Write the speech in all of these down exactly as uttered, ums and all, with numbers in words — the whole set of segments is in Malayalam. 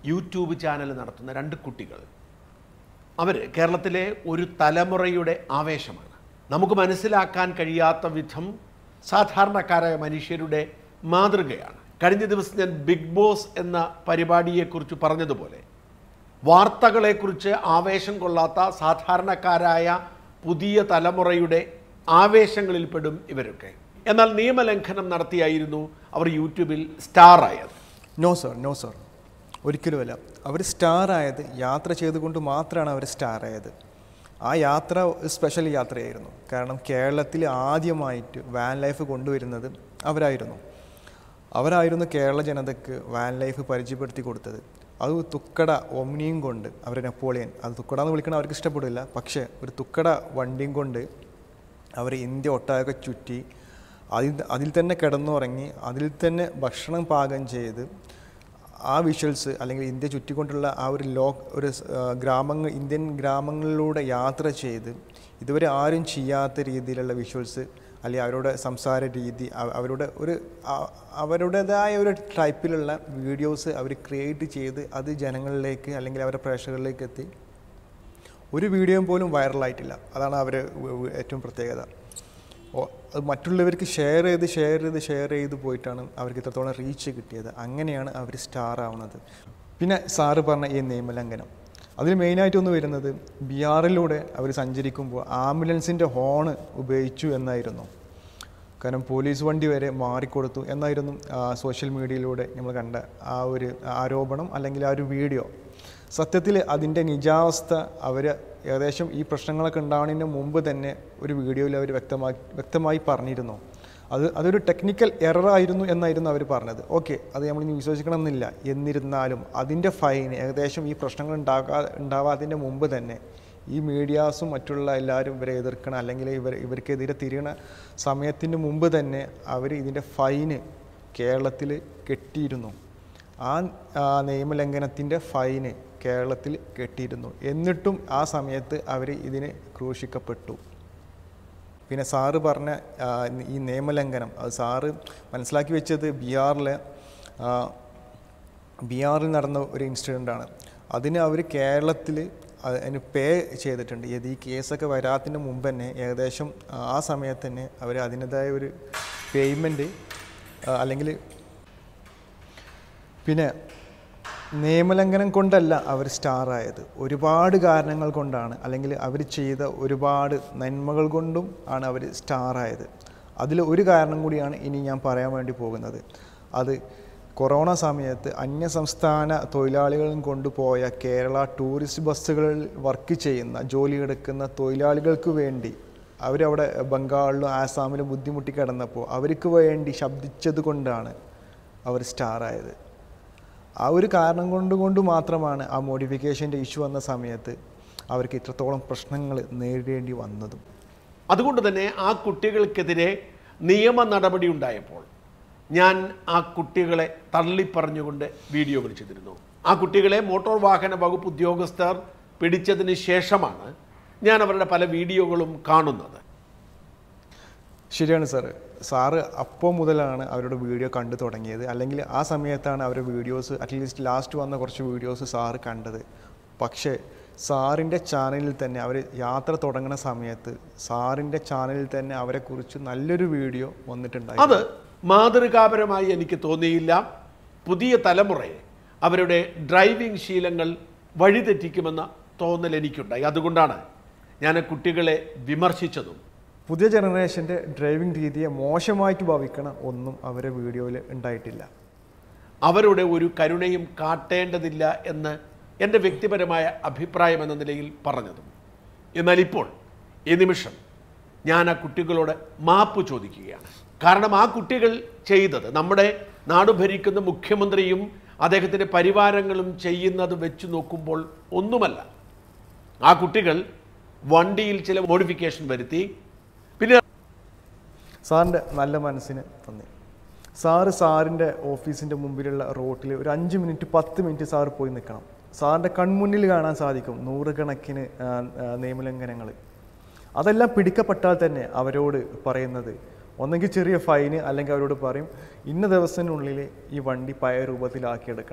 യൂട്യൂബ് ചാനൽ നടത്തുന്ന രണ്ട് കുട്ടികൾ. അവർ കേരളത്തിലെ ഒരു തലമുറയുടെ ആവേശമാണ്. നമുക്ക് മനസ്സിലാക്കാൻ കഴിയാത്ത വിധം സാധാരണക്കാരായ മനുഷ്യരുടെ മാതൃകയാണ്. കഴിഞ്ഞ ദിവസം ഞാൻ ബിഗ് ബോസ് എന്ന പരിപാടിയെക്കുറിച്ച് പറഞ്ഞതുപോലെ വാർത്തകളെക്കുറിച്ച് ആവേശം കൊള്ളാത്ത സാധാരണക്കാരായ പുതിയ തലമുറയുടെ ആവേശങ്ങളിൽപ്പെടും ഇവരൊക്കെ. എന്നാൽ നിയമലംഘനം നടത്തിയായിരുന്നു അവർ യൂട്യൂബിൽ സ്റ്റാർ ആയത്. നോ സർ, നോ സർ, ഒരിക്കലുമല്ല. അവർ സ്റ്റാർ ആയത് യാത്ര ചെയ്തുകൊണ്ട് മാത്രമാണ് അവർ സ്റ്റാർ ആയത്. ആ യാത്ര സ്പെഷ്യൽ യാത്രയായിരുന്നു. കാരണം കേരളത്തിൽ ആദ്യമായിട്ട് വാൻ ലൈഫ് കൊണ്ടുവരുന്നത് അവരായിരുന്നു. അവരായിരുന്നു കേരള ജനതയ്ക്ക് വാൻ ലൈഫ് പരിചയപ്പെടുത്തി കൊടുത്തത്. അത് തുക്കട ഒമ്നിയും കൊണ്ട് അവർ നെപ്പോളിയൻ, അത് തുക്കട എന്ന് വിളിക്കണം അവർക്ക് ഇഷ്ടപ്പെടില്ല, പക്ഷേ ഒരു തുക്കട വണ്ടിയും കൊണ്ട് അവർ ഇന്ത്യ ഒട്ടാകെ ചുറ്റി അതിൽ അതിൽ തന്നെ കിടന്നുറങ്ങി അതിൽ തന്നെ ഭക്ഷണം പാകം ചെയ്ത് ആ വിഷ്വൽസ് അല്ലെങ്കിൽ ഇന്ത്യ ചുറ്റിക്കൊണ്ടുള്ള ആ ഒരു ലോ ഒരു ഗ്രാമങ്ങൾ ഇന്ത്യൻ ഗ്രാമങ്ങളിലൂടെ യാത്ര ചെയ്ത് ഇതുവരെ ആരും ചെയ്യാത്ത രീതിയിലുള്ള വിഷ്വൽസ് അല്ലെങ്കിൽ അവരുടെ സംസാര രീതി അവരുടെ ഒരു അവരുടേതായ ഒരു ടൈപ്പിലുള്ള വീഡിയോസ് അവർ ക്രിയേറ്റ് ചെയ്ത് അത് ജനങ്ങളിലേക്ക് അല്ലെങ്കിൽ അവരുടെ പ്രേക്ഷകരിലേക്ക് എത്തി. ഒരു വീഡിയോയും പോലും വൈറലായിട്ടില്ല. അതാണ് അവരുടെ ഏറ്റവും പ്രത്യേകത. അത് മറ്റുള്ളവർക്ക് ഷെയർ ചെയ്ത് ഷെയർ ചെയ്ത് ഷെയർ ചെയ്ത് പോയിട്ടാണ് അവർക്ക് ഇത്രത്തോളം റീച്ച് കിട്ടിയത്. അങ്ങനെയാണ് അവർ സ്റ്റാർ ആവുന്നത്. പിന്നെ സാറ് പറഞ്ഞ ഈ നിയമലംഘനം, അതിൽ മെയിനായിട്ടൊന്ന് വരുന്നത് ബീഹാറിലൂടെ അവർ സഞ്ചരിക്കുമ്പോൾ ആംബുലൻസിൻ്റെ ഹോണ് ഉപയോഗിച്ചു എന്നായിരുന്നു. കാരണം പോലീസ് വണ്ടി വരെ മാറിക്കൊടുത്തു എന്നായിരുന്നു സോഷ്യൽ മീഡിയയിലൂടെ നമ്മൾ കണ്ട ആ ഒരു ആരോപണം അല്ലെങ്കിൽ ആ ഒരു വീഡിയോ. സത്യത്തിൽ അതിൻ്റെ നിജാവസ്ഥ അവർ ഏകദേശം ഈ പ്രശ്നങ്ങളൊക്കെ ഉണ്ടാവുന്നതിന് മുമ്പ് തന്നെ ഒരു വീഡിയോയിൽ അവർ വ്യക്തമായി വ്യക്തമായി പറഞ്ഞിരുന്നു. അത് അതൊരു ടെക്നിക്കൽ എററായിരുന്നു എന്നായിരുന്നു അവർ പറഞ്ഞത്. ഓക്കെ, അത് നമ്മൾ ഇനി വിശ്വസിക്കണമെന്നില്ല. എന്നിരുന്നാലും അതിൻ്റെ ഫൈൻ ഏകദേശം ഈ പ്രശ്നങ്ങൾ ഉണ്ടാകാ ഉണ്ടാവാതിൻ്റെ മുമ്പ് തന്നെ ഈ മീഡിയാസും മറ്റുള്ള എല്ലാവരും ഇവരെ എതിർക്കണം അല്ലെങ്കിൽ ഇവർ ഇവർക്കെതിരെ തിരിയണ സമയത്തിന് മുമ്പ് തന്നെ അവർ ഇതിൻ്റെ ഫൈന് കേരളത്തിൽ കെട്ടിയിരുന്നു. ആ നിയമലംഘനത്തിൻ്റെ ഫൈന് കേരളത്തിൽ കെട്ടിയിരുന്നു. എന്നിട്ടും ആ സമയത്ത് അവർ ഇതിന് ക്രൂശിക്കപ്പെട്ടു. പിന്നെ സാറ് പറഞ്ഞ ഈ നിയമലംഘനം അത് സാറ് മനസ്സിലാക്കി വെച്ചത് ബീഹാറിലെ ബീഹാറിൽ നടന്ന ഒരു ഇൻസിഡൻ്റാണ്. അതിന് അവർ കേരളത്തിൽ അതിന് പേ ചെയ്തിട്ടുണ്ട്. ഈ കേസൊക്കെ വരാത്തതിന് മുമ്പ് തന്നെ ഏകദേശം ആ സമയത്ത് തന്നെ അവർ അതിൻ്റെതായ ഒരു പേയ്മെൻറ്റ് അല്ലെങ്കിൽ പിന്നെ നിയമലംഘനം കൊണ്ടല്ല അവർ സ്റ്റാർ ആയത്, ഒരുപാട് കാരണങ്ങൾ കൊണ്ടാണ് അല്ലെങ്കിൽ അവർ ചെയ്ത ഒരുപാട് നന്മകൾ കൊണ്ടും ആണ് അവർ സ്റ്റാർ ആയത്. അതിൽ ഒരു കാരണം കൂടിയാണ് ഇനി ഞാൻ പറയാൻ വേണ്ടി പോകുന്നത്. അത് കൊറോണ സമയത്ത് അന്യസംസ്ഥാന തൊഴിലാളികളും കൊണ്ടുപോയ കേരള ടൂറിസ്റ്റ് ബസ്സുകളിൽ വർക്ക് ചെയ്യുന്ന ജോലിയെടുക്കുന്ന തൊഴിലാളികൾക്ക് വേണ്ടി അവരവിടെ ബംഗാളിലും ആസാമിലും ബുദ്ധിമുട്ടി കിടന്നപ്പോൾ അവർക്ക് വേണ്ടി ശബ്ദിച്ചത് കൊണ്ടാണ് അവർ സ്റ്റാർ ആയത്. ആ ഒരു കാരണം കൊണ്ടുകൊണ്ട് മാത്രമാണ് ആ മോഡിഫിക്കേഷൻ്റെ ഇഷ്യൂ വന്ന സമയത്ത് അവർക്ക് ഇത്രത്തോളം പ്രശ്നങ്ങൾ നേരിടേണ്ടി വന്നതും. അതുകൊണ്ട് തന്നെ ആ കുട്ടികൾക്കെതിരെ നിയമ നടപടി ഉണ്ടായപ്പോൾ ഞാൻ ആ കുട്ടികളെ തള്ളിപ്പറഞ്ഞുകൊണ്ട് വീഡിയോകൾ ചെയ്തിരുന്നു. ആ കുട്ടികളെ മോട്ടോർ വാഹന വകുപ്പ് ഉദ്യോഗസ്ഥർ പിടിച്ചതിന് ശേഷമാണ് ഞാൻ അവരുടെ പല വീഡിയോകളും കാണുന്നത്. ശരിയാണ് സാറ്. സാറ് അപ്പോൾ മുതലാണ് അവരുടെ വീഡിയോ കണ്ടു തുടങ്ങിയത്, അല്ലെങ്കിൽ ആ സമയത്താണ് അവരുടെ വീഡിയോസ് അറ്റ്ലീസ്റ്റ് ലാസ്റ്റ് വന്ന കുറച്ച് വീഡിയോസ് സാറ് കണ്ടത്. പക്ഷേ സാറിൻ്റെ ചാനലിൽ തന്നെ അവർ യാത്ര തുടങ്ങുന്ന സമയത്ത് സാറിൻ്റെ ചാനലിൽ തന്നെ അവരെക്കുറിച്ച് നല്ലൊരു വീഡിയോ വന്നിട്ടുണ്ടായി. അത് മാതൃകാപരമായി എനിക്ക് തോന്നിയില്ല. പുതിയ തലമുറയെ അവരുടെ ഡ്രൈവിംഗ് ശീലങ്ങൾ വഴിതെറ്റിക്കുമെന്ന തോന്നൽ എനിക്കുണ്ടായി. അതുകൊണ്ടാണ് ഞാൻ കുട്ടികളെ വിമർശിച്ചതും. പുതിയ ജനറേഷൻ്റെ ഡ്രൈവിംഗ് രീതിയെ മോശമായിട്ട് ഭാവിക്കണ ഒന്നും അവരുടെ വീഡിയോയിൽ ഉണ്ടായിട്ടില്ല. അവരുടെ ഒരു കരുണയും കാട്ടേണ്ടതില്ല എന്ന് എൻ്റെ വ്യക്തിപരമായ അഭിപ്രായം എന്ന നിലയിൽ പറഞ്ഞതും. എന്നാൽ ഇപ്പോൾ ഈ നിമിഷം ഞാൻ ആ കുട്ടികളോട് മാപ്പ് ചോദിക്കുകയാണ്. കാരണം ആ കുട്ടികൾ ചെയ്തത് നമ്മുടെ നാട് ഭരിക്കുന്ന മുഖ്യമന്ത്രിയും അദ്ദേഹത്തിൻ്റെ പരിവാരങ്ങളും ചെയ്യുന്നത് വെച്ച് നോക്കുമ്പോൾ ഒന്നുമല്ല. ആ കുട്ടികൾ വണ്ടിയിൽ ചില മോഡിഫിക്കേഷൻ വരുത്തി. പിന്നെ സാറിൻ്റെ നല്ല മനസ്സിന് നന്ദി. സാറ് സാറിൻ്റെ ഓഫീസിൻ്റെ മുമ്പിലുള്ള റോട്ടിൽ ഒരു അഞ്ച് മിനിറ്റ് പത്ത് മിനിറ്റ് സാറ് പോയി നിൽക്കണം. സാറിൻ്റെ കൺമുന്നിൽ കാണാൻ സാധിക്കും നൂറുകണക്കിന് നിയമലംഘനങ്ങൾ. അതെല്ലാം പിടിക്കപ്പെട്ടാൽ തന്നെ അവരോട് പറയുന്നത് ഒന്നെങ്കിൽ ചെറിയ ഫൈന് അല്ലെങ്കിൽ അവരോട് പറയും ഇന്ന ദിവസത്തിനുള്ളിൽ ഈ വണ്ടി പഴയ രൂപത്തിലാക്കിയെടുക്കണം.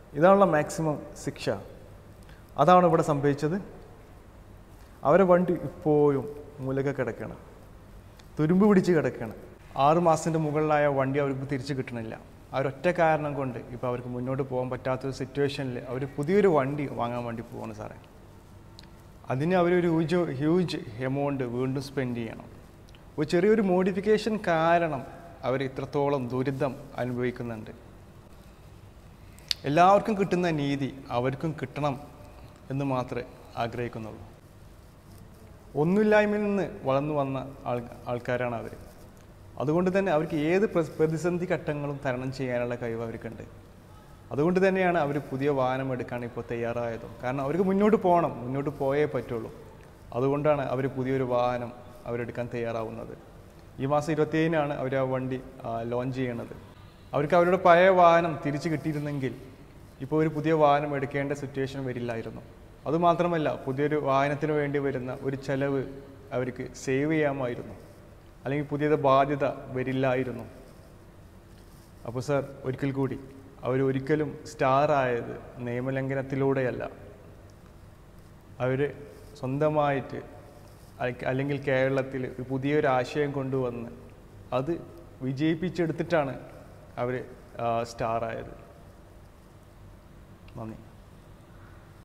ഇതാണുള്ള മാക്സിമം ശിക്ഷ. അതാണ് ഇവിടെ സംഭവിച്ചത്. അവരെ വണ്ടി ഇപ്പോഴും മൂലക കിടക്കണം, തുരുമ്പ് പിടിച്ച് കിടക്കണം. ആറ് മാസത്തിൻ്റെ മുകളിലായ വണ്ടി അവർക്ക് തിരിച്ച് കിട്ടണില്ല. അവരൊറ്റ കാരണം കൊണ്ട് ഇപ്പോൾ അവർക്ക് മുന്നോട്ട് പോകാൻ പറ്റാത്തൊരു സിറ്റുവേഷനിൽ അവർ പുതിയൊരു വണ്ടി വാങ്ങാൻ വേണ്ടി പോവാണ് സാറേ. അതിന് അവരൊരു ഹ്യൂജ് ഹ്യൂജ് എമൗണ്ട് വീണ്ടും സ്പെൻഡ് ചെയ്യണം. ഒരു ചെറിയൊരു മോഡിഫിക്കേഷൻ കാരണം അവർ ഇത്രത്തോളം ദുരിതം അനുഭവിക്കുന്നുണ്ട്. എല്ലാവർക്കും കിട്ടുന്ന നീതി അവർക്കും കിട്ടണം എന്ന് മാത്രമേ ആഗ്രഹിക്കുന്നുള്ളൂ. ഒന്നുമില്ലായ്മയിൽ നിന്ന് വളർന്നു വന്ന ആൾ ആൾക്കാരാണ് അവർ. അതുകൊണ്ട് തന്നെ അവർക്ക് ഏത് പ്രതിസന്ധി ഘട്ടങ്ങളും തരണം ചെയ്യാനുള്ള കഴിവ് അവർക്കുണ്ട്. അതുകൊണ്ട് തന്നെയാണ് അവർ പുതിയ വാഹനം എടുക്കാൻ ഇപ്പോൾ തയ്യാറായതും. കാരണം അവർക്ക് മുന്നോട്ട് പോകണം, മുന്നോട്ട് പോയേ പറ്റുള്ളൂ. അതുകൊണ്ടാണ് അവർ പുതിയൊരു വാഹനം അവരെടുക്കാൻ തയ്യാറാവുന്നത്. ഈ മാസം ഇരുപത്തിയേഴിനാണ് അവർ ആ വണ്ടി ലോഞ്ച് ചെയ്യണത്. അവർക്ക് അവരുടെ പഴയ വാഹനം തിരിച്ചു കിട്ടിയിരുന്നെങ്കിൽ ഇപ്പോൾ ഒരു പുതിയ വാഹനം എടുക്കേണ്ട സിറ്റുവേഷൻ വരില്ലായിരുന്നു. അതുമാത്രമല്ല, പുതിയൊരു വാഹനത്തിന് വേണ്ടി വരുന്ന ഒരു ചെലവ് അവർക്ക് സേവ് ചെയ്യാമായിരുന്നു, അല്ലെങ്കിൽ പുതിയത് ബാധ്യത വരില്ലായിരുന്നു. അപ്പോൾ സാർ, ഒരിക്കൽ കൂടി അവർ ഒരിക്കലും സ്റ്റാർ ആയത് നിയമലംഘനത്തിലൂടെയല്ല. അവർ സ്വന്തമായിട്ട് അല്ലെങ്കിൽ കേരളത്തിൽ ഒരു പുതിയൊരു ആശയം കൊണ്ടുവന്ന് അത് വിജയിപ്പിച്ചെടുത്തിട്ടാണ് അവർ സ്റ്റാർ ആയത്. നന്ദി.